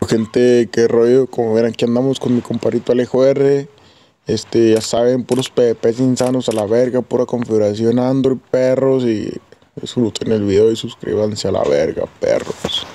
Gente, qué rollo, como verán que andamos con mi comparito Alejo R. Ya saben, puros PvPs insanos a la verga, pura configuración Android, perros. Y disfruten el video y suscríbanse a la verga, perros.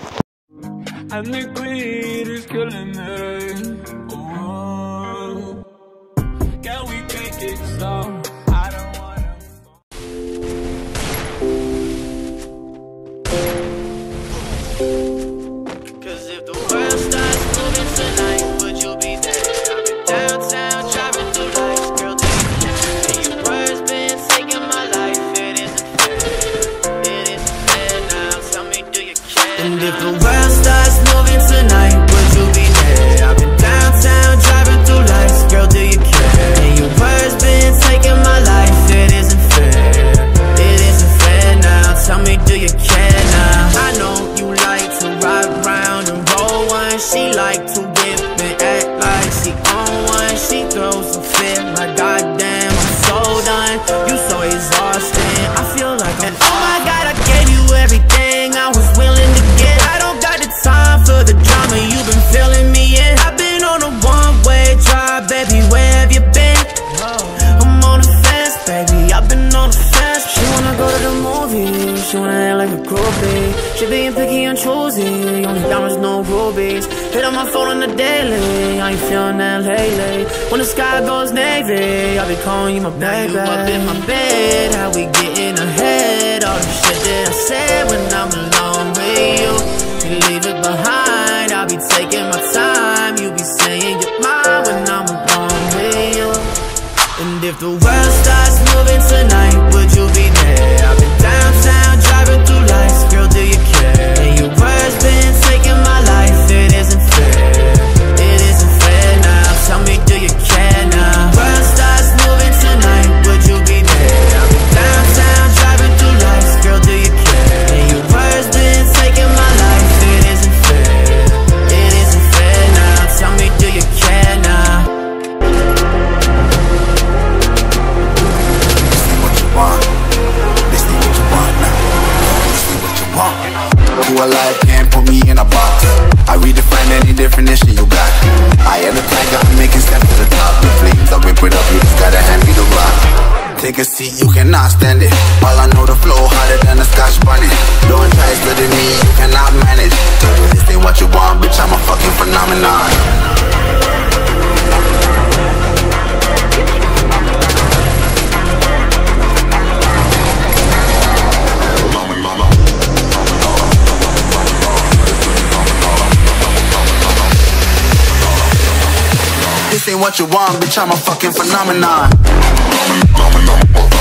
And if the world starts moving tonight, would you be there? I've been downtown driving through lights, girl, do you care? And your words been taking my life, it isn't fair. It isn't fair now, tell me, do you care now? I know you like to ride around and roll one. She like to whip and act like she on one. She throws a fit like goddamn, I'm so done. You so exhausting, I feel like I'm oh my God, I gave you everything I was willing to get. I don't got the time for the drama you've been filling me in. I've been on a one-way drive, baby, where have you been? I'm on the fence, baby, I've been on the fence. She wanna go to the movies, she wanna act like a groupie. She being picky and choosy, only diamonds, no rubies. Hit on my phone on the daily, I ain't feeling that lately. When the sky goes navy, I'll be calling you my baby. Now you up in my bed, how we getting ahead? All the shit that I said when I'm alone with you, you leave it behind. I'll be taking my time, you be saying you're mine when I'm alone with you. And if the world starts moving tonight, would you be there? I've been downtown driving through lights, girl, do you care? And your words been taking my life, it isn't fair. It isn't fair now, tell me, do you care now? World starts moving tonight, would you be there? I've been downtown driving through lights, girl, do you care? And your words been taking my life, it isn't fair. It isn't fair now, tell me, do you care now? Who alive can't put me in a box. I redefine any definition you got. I am the tiger, I'm making steps to the top. The flames, I whip it up, you just gotta hand me the rock. Take a seat, you cannot stand it. All I know, the flow harder than a Scotch bunny. Don't try studying me, you cannot manage. This ain't what you want, bitch, I'm a fucking phenomenon. This ain't what you want, bitch, I'm a fucking phenomenon.